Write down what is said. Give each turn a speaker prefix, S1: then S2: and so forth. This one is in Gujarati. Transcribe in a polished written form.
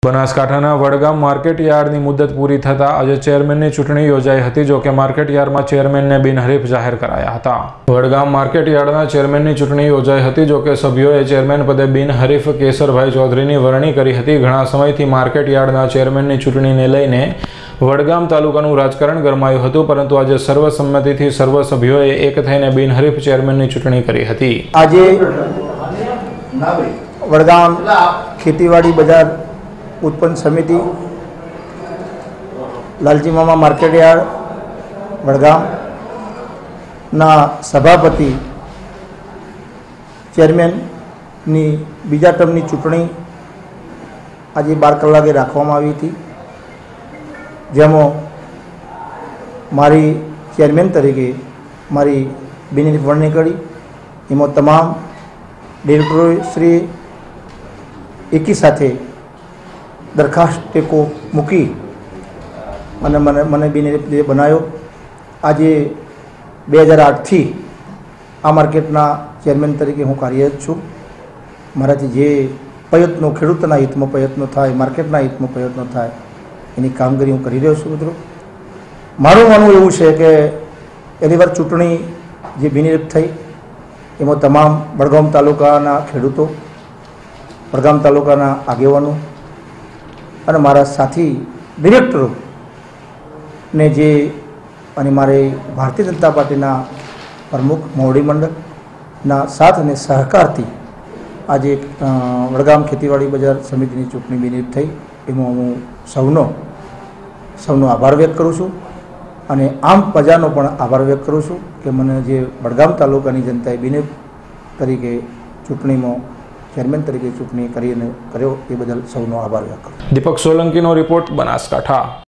S1: બનાસકાંઠાના વડગામ માર્કેટયાર્ડની મુદત પૂરી થતાં આજે ચેરમેનની ચૂંટણી યોજાઈ હતી, જો કે માર્કેટયાર્ડમાં ચેરમેનને બિનહરીફ જાહેર કરાયા હતા। વડગામ માર્કેટયાર્ડના ચેરમેનની ચૂંટણી યોજાઈ હતી, જો કે સભ્યોએ ચેરમેન પદે બિનહરીફ કેસરભાઈ ચૌધરીની વરણી કરી હતી। ઘણા સમયથી માર્કેટયાર્ડના ચેરમેનની ચૂંટણીને લઈને વડગામ તાલુકાનું રાજકારણ ગરમાયું હતું, પરંતુ આજે સર્વસંમતિથી સર્વ સભ્યોએ એક થઈને બિનહરીફ ચેરમેનની ચૂંટણી કરી હતી।
S2: આજે વડગામ ખેતીવાડી બજાર उत्पन्न समिति लालजी मामा मार्केटयार्ड वडगाम ना सभापति चेरमेन नी बीजा टर्मनी चूंटणी आज 12 कलाके राखवामां आवी हती, जेमां मारी चेरमेन तरीके मारी बिनहरीफ वरणी करी। एमां तमाम डिरेक्टरश्री एकी साथे दरखास्त टेको मूकी અને મને બિનહરીફ બનાવ્યો। આજે 2008 થી આ માર્કેટના ચેરમેન તરીકે હું કાર્યરત છું। મારાથી જે પ્રયત્નો ખેડૂતોના હિતમાં પ્રયત્નો થાય, માર્કેટના હિતમાં પ્રયત્નો થાય એની કામગીરી હું કરી રહ્યો છું। મિત્રો, મારું માનવું એવું છે કે પહેલી વાર ચૂંટણી જે બિનહરીફ થઈ એમાં તમામ વડગામ તાલુકાના ખેડૂતો, વડગામ તાલુકાના આગેવાનો અને મારા સાથી ડિરેક્ટરો ને જે અને મારે ભારતીય જનતા પાર્ટીના પ્રમુખ મોવડી મંડળના સાથ અને સહકારથી આજે વડગામ ખેતીવાડી બજાર સમિતિની ચૂંટણી બિનહરીફ થઈ, એમાં હું સૌનો આભાર વ્યક્ત કરું છું અને આમ પ્રજાનો પણ આભાર વ્યક્ત કરું છું કે મને જે વડગામ તાલુકાની જનતાએ બિનહરીફ તરીકે ચૂંટણીમાં चेरमेन तरीके चूंटणी कर्यो ए बदल सौनो आभार व्यक्त करूं।
S1: दीपक सोलंकीनो रिपोर्ट, बनासकांठा।